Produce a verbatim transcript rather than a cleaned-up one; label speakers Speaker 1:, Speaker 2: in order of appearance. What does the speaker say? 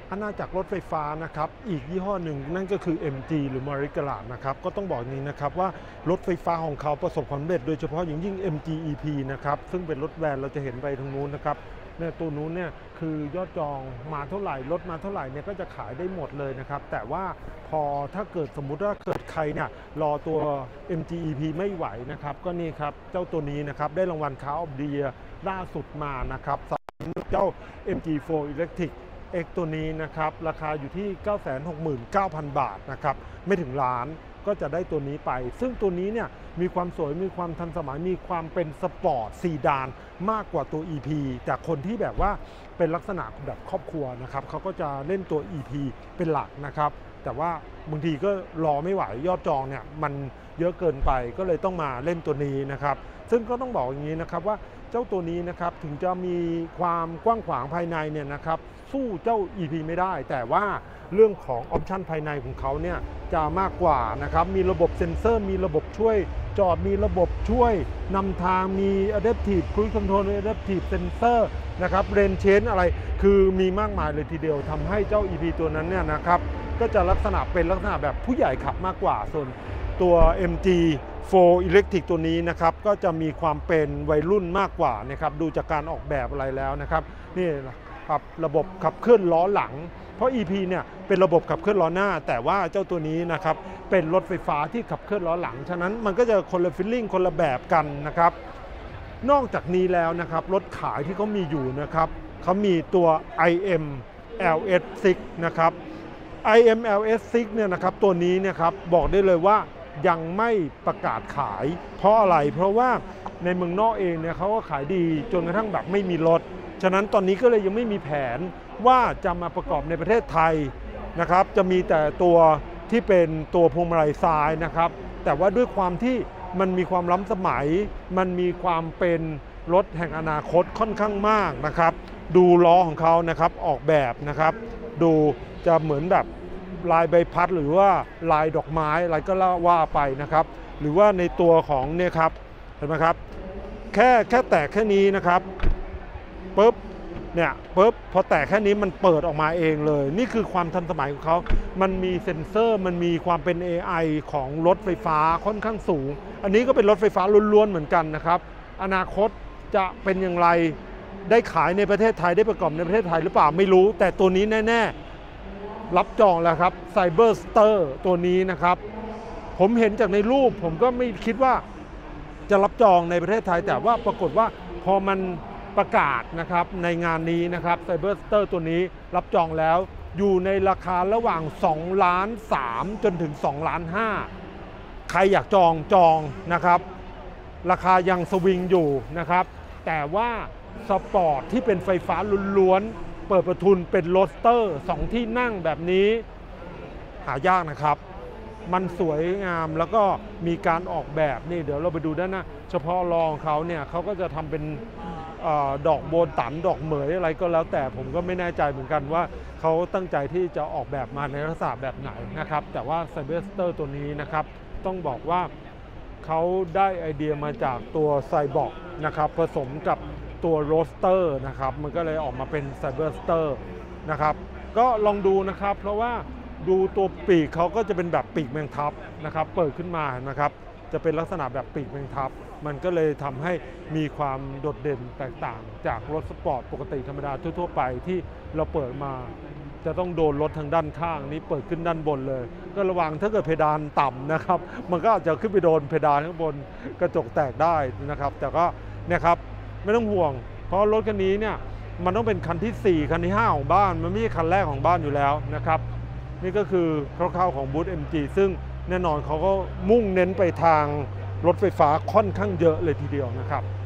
Speaker 1: อาณาจักรรถไฟฟ้านะครับอีกยี่ห้อหนึ่งนั่นก็คือ เอ็ม จี หรือ Marigala นะครับก็ต้องบอกอย่างนี้นะครับว่ารถไฟฟ้าของเขาประสบความสำเร็จโดยเฉพาะอย่างยิ่ง เอ็ม จี อี พี นะครับซึ่งเป็นรถแวนเราจะเห็นไปทางนู้นนะครับเนี่ยตัวนู้นเนี่ยคือยอดจองมาเท่าไหร่รถมาเท่าไหร่เนี่ยก็จะขายได้หมดเลยนะครับแต่ว่าพอถ้าเกิดสมมุติว่าเกิดใครเนี่ยรอตัว เอ็ม จี อี พี ไม่ไหวนะครับก็นี่ครับเจ้าตัวนี้นะครับได้รางวัล Car of the Year ล่าสุดมานะครับเจ้า เอ็ม จี โฟร์ Electric X ตัวนี้นะครับราคาอยู่ที่ เก้าแสนหกหมื่นเก้าพัน บาทนะครับไม่ถึงล้านก็จะได้ตัวนี้ไปซึ่งตัวนี้เนี่ยมีความสวยมีความทันสมัยมีความเป็นสปอร์ตซีดานมากกว่าตัว อี พี แต่คนที่แบบว่าเป็นลักษณะแบบครอบครัวนะครับเขาก็จะเล่นตัว อี พี เป็นหลักนะครับแต่ว่าบางทีก็รอไม่ไหวยอดจองเนี่ยมันเยอะเกินไปก็เลยต้องมาเล่นตัวนี้นะครับซึ่งก็ต้องบอกอย่างนี้นะครับว่าเจ้าตัวนี้นะครับถึงจะมีความกว้างขวางภายในเนี่ยนะครับสู้เจ้า อี พี ไม่ได้แต่ว่าเรื่องของออปชันภายในของเขาเนี่ยจะมากกว่านะครับมีระบบเซ็นเซอร์มีระบบช่วยจอดมีระบบช่วยนำทางมี Adaptive Cruise Control Adaptive Sensor นะครับ Lane Change อะไรคือมีมากมายเลยทีเดียวทำให้เจ้า อี พี ตัวนั้นเนี่ยนะครับก็จะลักษณะเป็นลักษณะแบบผู้ใหญ่ขับมากกว่าส่วนตัว เอ็ม จี โฟร์ Electric ตัวนี้นะครับก็จะมีความเป็นวัยรุ่นมากกว่านะครับดูจากการออกแบบอะไรแล้วนะครับนี่ครับระบบขับเคลื่อนล้อหลังเพราะ อี พี เนี่ยเป็นระบบขับเคลื่อนล้อหน้าแต่ว่าเจ้าตัวนี้นะครับเป็นรถไฟฟ้าที่ขับเคลื่อนล้อหลังฉะนั้นมันก็จะคนละฟีลลิ่งคนละแบบกันนะครับนอกจากนี้แล้วนะครับรถขายที่เขามีอยู่นะครับเขามีตัว ไอ เอ็ม แอล เอส ซิกซ์ นะครับ ไอ เอ็ม แอล เอส ซิกซ์ เนี่ยนะครับตัวนี้เนี่ยครับบอกได้เลยว่ายังไม่ประกาศขายเพราะอะไรเพราะว่าในเมืองนอกเองเนี่ยเขาก็ขายดีจนกระทั่งแบบไม่มีรถฉะนั้นตอนนี้ก็เลยยังไม่มีแผนว่าจะมาประกอบในประเทศไทยนะครับจะมีแต่ตัวที่เป็นตัวพวงมาลัยซ้ายนะครับแต่ว่าด้วยความที่มันมีความล้ำสมัยมันมีความเป็นรถแห่งอนาคตค่อนข้างมากนะครับดูล้อของเขานะครับออกแบบนะครับดูจะเหมือนแบบลายใบพัดหรือว่าลายดอกไม้อะไรก็ว่าไปนะครับหรือว่าในตัวของเนี่ยครับเห็นไหมครับแค่แค่แตกแค่นี้นะครับปุ๊บเนี่ยปุ๊บพอแตกแค่นี้มันเปิดออกมาเองเลยนี่คือความทันสมัยของเขามันมีเซ็นเซอร์มันมีความเป็น เอ ไอ ของรถไฟฟ้าค่อนข้างสูงอันนี้ก็เป็นรถไฟฟ้าล้วนๆเหมือนกันนะครับอนาคตจะเป็นอย่างไรได้ขายในประเทศไทยได้ประกอบในประเทศไทยหรือเปล่าไม่รู้แต่ตัวนี้แน่ๆรับจองแล้วครับ Cyberster ตัวนี้นะครับผมเห็นจากในรูปผมก็ไม่คิดว่าจะรับจองในประเทศไทยแต่ว่าปรากฏว่าพอมันประกาศนะครับในงานนี้นะครับ Cyberster ตัวนี้รับจองแล้วอยู่ในราคาระหว่างสองล้านสามจนถึงสองล้านห้าใครอยากจองจองนะครับราคายังสวิงอยู่นะครับแต่ว่าสปอร์ตที่เป็นไฟฟ้าล้วนๆเปิดประทุนเป็นโรสเตอร์สองที่นั่งแบบนี้หายากนะครับมันสวยงามแล้วก็มีการออกแบบนี่เดี๋ยวเราไปดูด้านหน้าเฉพาะรองเขาเนี่ยเขาก็จะทำเป็นดอกโบนตันดอกเหมยอะไรก็แล้วแต่ผมก็ไม่แน่ใจเหมือนกันว่าเขาตั้งใจที่จะออกแบบมาในลักษณะแบบไหนนะครับแต่ว่า Cyberster ตัวนี้นะครับต้องบอกว่าเขาได้ไอเดียมาจากตัวไซบอร์กนะครับผสมกับตัวโรสเตอร์นะครับมันก็เลยออกมาเป็น Cyberster นะครับก็ลองดูนะครับเพราะว่าดูตัวปีกเขาก็จะเป็นแบบปีกแมงทับนะครับเปิดขึ้นมานะครับจะเป็นลักษณะแบบปีกแมงทับมันก็เลยทำให้มีความโดดเด่นแตกต่างจากรถสปอร์ตปกติธรรมดาทั่วๆไปที่เราเปิดมาจะต้องโดนรถทางด้านข้างนี้เปิดขึ้นด้านบนเลยก็ระวังถ้าเกิดเพดานต่ำนะครับมันก็อาจจะขึ้นไปโดนเพดานข้างบนกระจกแตกได้นะครับแต่ก็เนี่ยครับไม่ต้องห่วงเพราะรถคันนี้เนี่ยมันต้องเป็นคันที่สี่คันที่ห้าของบ้านมันไม่ใช่คันแรกของบ้านอยู่แล้วนะครับนี่ก็คือคร่าวๆของบูธ เอ็ม จี ซึ่งแน่นอนเขาก็มุ่งเน้นไปทางรถไฟฟ้าค่อนข้างเยอะเลยทีเดียวนะครับ